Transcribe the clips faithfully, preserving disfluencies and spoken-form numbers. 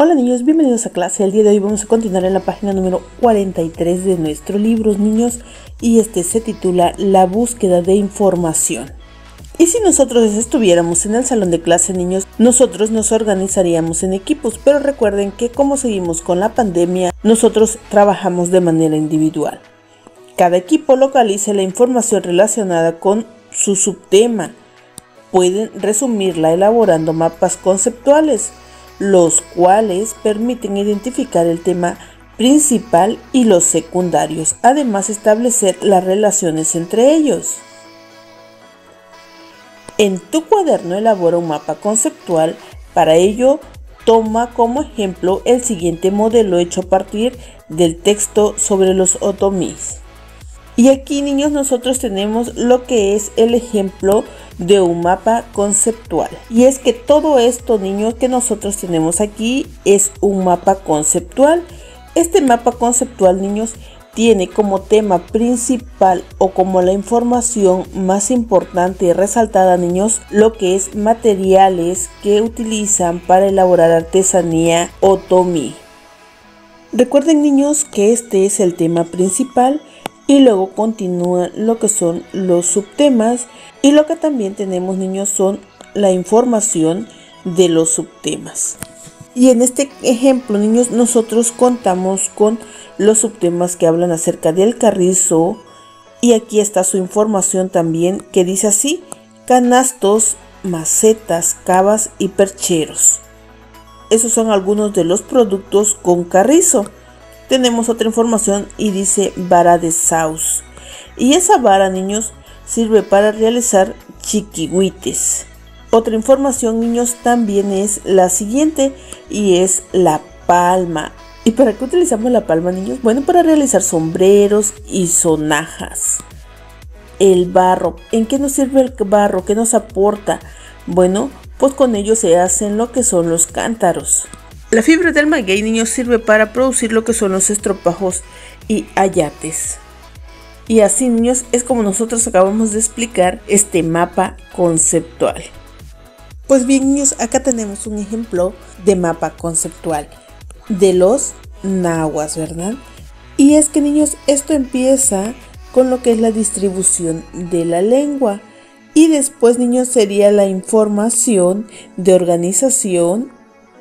Hola niños, bienvenidos a clase. El día de hoy vamos a continuar en la página número cuarenta y tres de nuestro libro, niños, y este se titula La búsqueda de información. Y si nosotros estuviéramos en el salón de clase, niños, nosotros nos organizaríamos en equipos, pero recuerden que como seguimos con la pandemia, nosotros trabajamos de manera individual. Cada equipo localiza la información relacionada con su subtema. Pueden resumirla elaborando mapas conceptuales, los cuales permiten identificar el tema principal y los secundarios, además establecer las relaciones entre ellos. En tu cuaderno elabora un mapa conceptual. Para ello, toma como ejemplo el siguiente modelo hecho a partir del texto sobre los otomís. Y aquí, niños, nosotros tenemos lo que es el ejemplo de un mapa conceptual. Y es que todo esto, niños, que nosotros tenemos aquí es un mapa conceptual. Este mapa conceptual, niños, tiene como tema principal o como la información más importante y resaltada, niños, lo que es materiales que utilizan para elaborar artesanía otomí. Recuerden, niños, que este es el tema principal. Y luego continúa lo que son los subtemas, y lo que también tenemos, niños, son la información de los subtemas. Y en este ejemplo, niños, nosotros contamos con los subtemas que hablan acerca del carrizo, y aquí está su información también, que dice así: canastos, macetas, cavas y percheros. Esos son algunos de los productos con carrizo. Tenemos otra información y dice vara de saus. Y esa vara, niños, sirve para realizar chiquihuites. Otra información, niños, también es la siguiente y es la palma. ¿Y para qué utilizamos la palma, niños? Bueno, para realizar sombreros y sonajas. El barro. ¿En qué nos sirve el barro? ¿Qué nos aporta? Bueno, pues con ello se hacen lo que son los cántaros. La fibra del maguey, niños, sirve para producir lo que son los estropajos y ayates. Y así, niños, es como nosotros acabamos de explicar este mapa conceptual. Pues bien, niños, acá tenemos un ejemplo de mapa conceptual de los nahuas, ¿verdad? Y es que, niños, esto empieza con lo que es la distribución de la lengua. Y después, niños, sería la información de organización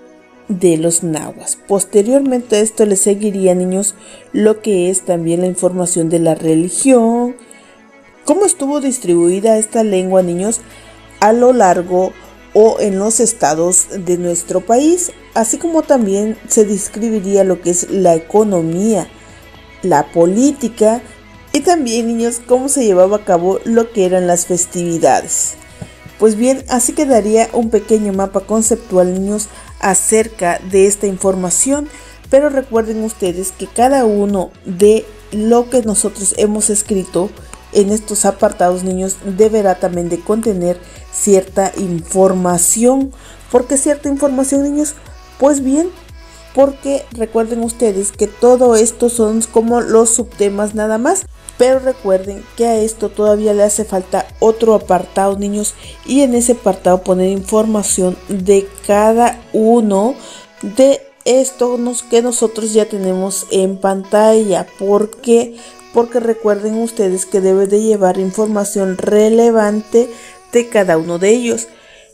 de los nahuas. Posteriormente a esto le seguiría, niños, lo que es también la información de la religión, cómo estuvo distribuida esta lengua, niños, a lo largo o en los estados de nuestro país, así como también se describiría lo que es la economía, la política y también, niños, cómo se llevaba a cabo lo que eran las festividades. Pues bien, así quedaría un pequeño mapa conceptual, niños, acerca de esta información. Pero recuerden ustedes que cada uno de lo que nosotros hemos escrito en estos apartados, niños, deberá también de contener cierta información. ¿Por qué cierta información, niños? Pues bien, porque recuerden ustedes que todo esto son como los subtemas nada más. Pero recuerden que a esto todavía le hace falta otro apartado, niños, y en ese apartado poner información de cada uno de estos que nosotros ya tenemos en pantalla. ¿Por qué? Porque recuerden ustedes que debe de llevar información relevante de cada uno de ellos.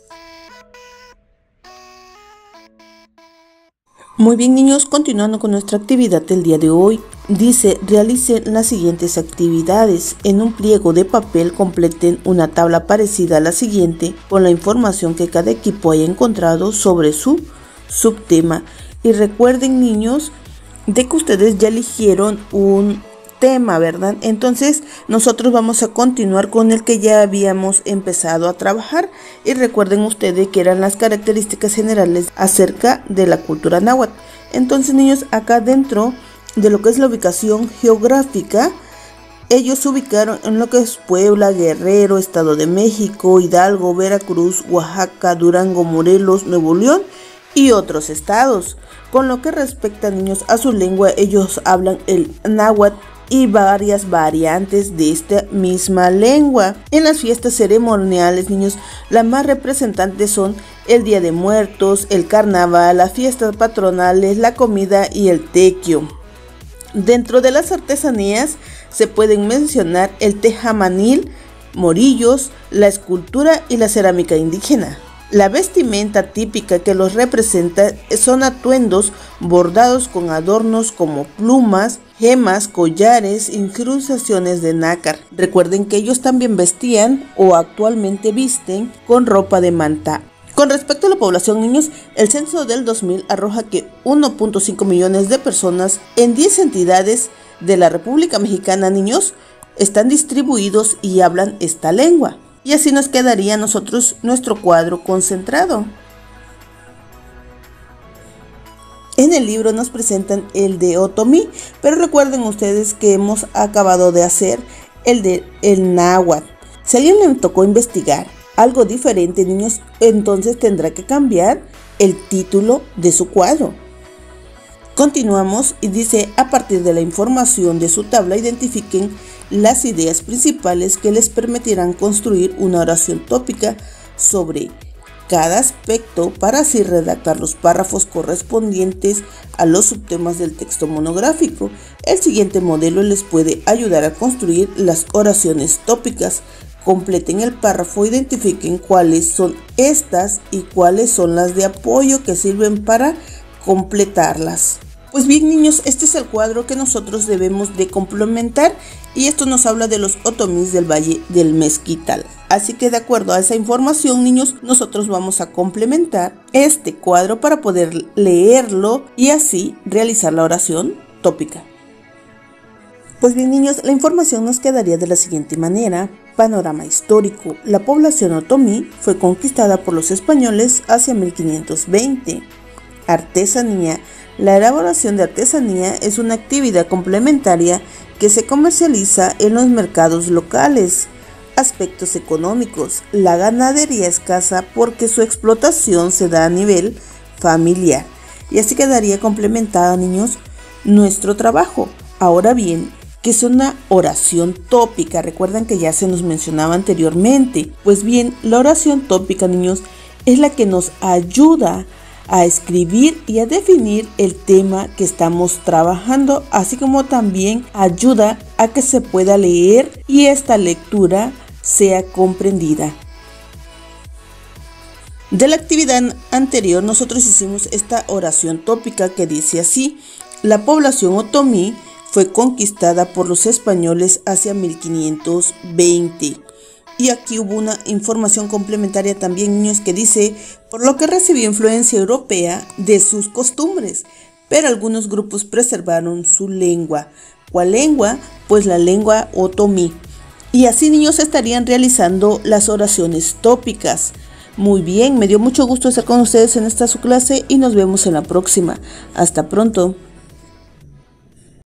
Muy bien, niños, continuando con nuestra actividad del día de hoy, dice: realicen las siguientes actividades. En un pliego de papel completen una tabla parecida a la siguiente con la información que cada equipo haya encontrado sobre su subtema. Y recuerden, niños, de que ustedes ya eligieron un tema, ¿verdad? Entonces nosotros vamos a continuar con el que ya habíamos empezado a trabajar. Y recuerden ustedes que eran las características generales acerca de la cultura náhuatl. Entonces, niños, acá dentro de lo que es la ubicación geográfica, ellos se ubicaron en lo que es Puebla, Guerrero, Estado de México, Hidalgo, Veracruz, Oaxaca, Durango, Morelos, Nuevo León y otros estados. Con lo que respecta, niños, a su lengua, ellos hablan el náhuatl y varias variantes de esta misma lengua. En las fiestas ceremoniales, niños, las más representantes son el Día de Muertos, el Carnaval, las fiestas patronales, la comida y el tequio. Dentro de las artesanías se pueden mencionar el tejamanil, morillos, la escultura y la cerámica indígena. La vestimenta típica que los representa son atuendos bordados con adornos como plumas, gemas, collares, incrustaciones de nácar. Recuerden que ellos también vestían o actualmente visten con ropa de manta. Con respecto a la población, niños, el censo del dos mil arroja que uno punto cinco millones de personas en diez entidades de la República Mexicana, niños, están distribuidos y hablan esta lengua. Y así nos quedaría a nosotros nuestro cuadro concentrado. En el libro nos presentan el de otomí, pero recuerden ustedes que hemos acabado de hacer el de el náhuatl. Si a alguien le tocó investigar algo diferente, niños, entonces tendrá que cambiar el título de su cuadro. Continuamos y dice: a partir de la información de su tabla, identifiquen las ideas principales que les permitirán construir una oración tópica sobre cada aspecto para así redactar los párrafos correspondientes a los subtemas del texto monográfico. El siguiente modelo les puede ayudar a construir las oraciones tópicas. Completen el párrafo, identifiquen cuáles son estas y cuáles son las de apoyo que sirven para completarlas. Pues bien, niños, este es el cuadro que nosotros debemos de complementar y esto nos habla de los otomís del Valle del Mezquital. Así que de acuerdo a esa información, niños, nosotros vamos a complementar este cuadro para poder leerlo y así realizar la oración tópica. Pues bien, niños, la información nos quedaría de la siguiente manera. Panorama histórico. La población otomí fue conquistada por los españoles hacia mil quinientos veinte. Artesanía. La elaboración de artesanía es una actividad complementaria que se comercializa en los mercados locales. Aspectos económicos. La ganadería escasa porque su explotación se da a nivel familiar. Y así quedaría complementada, niños, nuestro trabajo. Ahora bien, ¿qué es una oración tópica? Recuerdan que ya se nos mencionaba anteriormente. Pues bien, la oración tópica, niños, es la que nos ayuda a escribir y a definir el tema que estamos trabajando, así como también ayuda a que se pueda leer y esta lectura sea comprendida. De la actividad anterior, nosotros hicimos esta oración tópica que dice así: la población otomí fue conquistada por los españoles hacia mil quinientos veinte. Y aquí hubo una información complementaria también, niños, que dice: por lo que recibió influencia europea de sus costumbres, pero algunos grupos preservaron su lengua. ¿Cuál lengua? Pues la lengua otomí. Y así, niños, estarían realizando las oraciones tópicas. Muy bien, me dio mucho gusto estar con ustedes en esta su clase y nos vemos en la próxima. Hasta pronto.